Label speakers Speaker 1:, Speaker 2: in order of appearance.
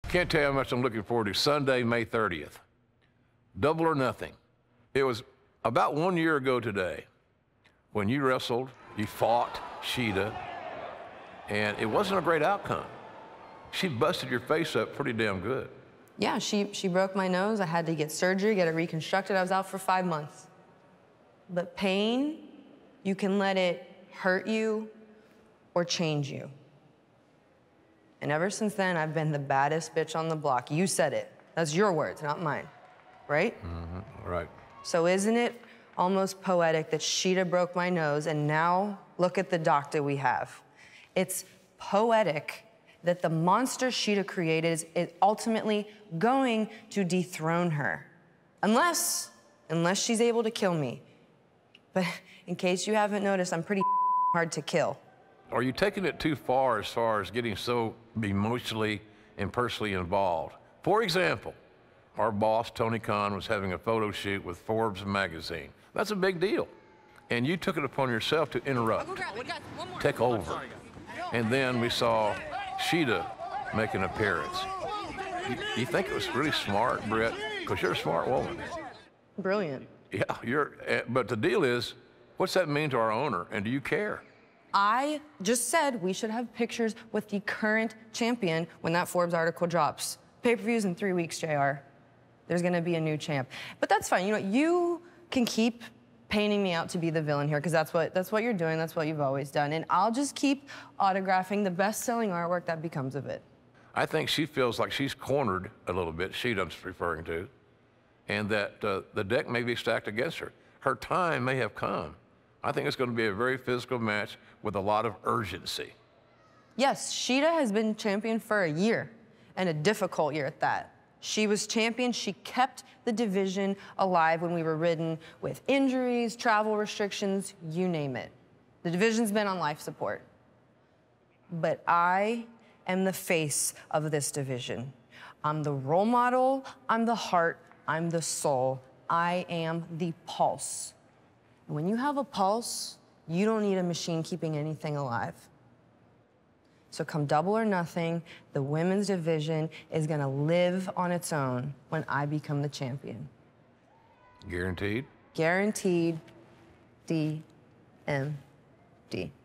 Speaker 1: Can't tell you how much I'm looking forward to Sunday, May 30th. Double or Nothing. It was about 1 year ago today when you wrestled, you fought Shida, and it wasn't a great outcome. She busted your face up pretty damn good.
Speaker 2: Yeah, she broke my nose. I had to get surgery, get it reconstructed. I was out for 5 months. But pain, you can let it hurt you or change you. And ever since then, I've been the baddest bitch on the block. You said it. That's your words, not mine. Right?
Speaker 1: Mm-hmm. Right.
Speaker 2: So isn't it almost poetic that Shida broke my nose and now look at the doctor we have? It's poetic that the monster Shida created is ultimately going to dethrone her. Unless she's able to kill me. But in case you haven't noticed, I'm pretty hard to kill.
Speaker 1: Are you taking it too far as getting so emotionally and personally involved? For example, our boss, Tony Khan, was having a photo shoot with Forbes magazine. That's a big deal. And you took it upon yourself to interrupt, take over. And then we saw Shida make an appearance. You think it was really smart, Britt? Because you're a smart woman.
Speaker 2: Brilliant.
Speaker 1: Yeah, but the deal is, what's that mean to our owner, and do you care?
Speaker 2: I just said we should have pictures with the current champion when that Forbes article drops. Pay-per-views in 3 weeks, JR. There's gonna be a new champ. But that's fine, you know, you can keep painting me out to be the villain here, because that's what you're doing, that's what you've always done. And I'll just keep autographing the best-selling artwork that becomes of it.
Speaker 1: I think she feels like she's cornered a little bit, Sheda's referring to, and that the deck may be stacked against her. Her time may have come. I think it's going to be a very physical match with a lot of urgency.
Speaker 2: Yes, Shida has been champion for a year, and a difficult year at that. She was champion, she kept the division alive when we were ridden with injuries, travel restrictions, you name it. The division's been on life support. But I am the face of this division. I'm the role model, I'm the heart, I'm the soul. I am the pulse. When you have a pulse, you don't need a machine keeping anything alive. So come Double or Nothing, the women's division is gonna live on its own when I become the champion.
Speaker 1: Guaranteed?
Speaker 2: Guaranteed. DMD.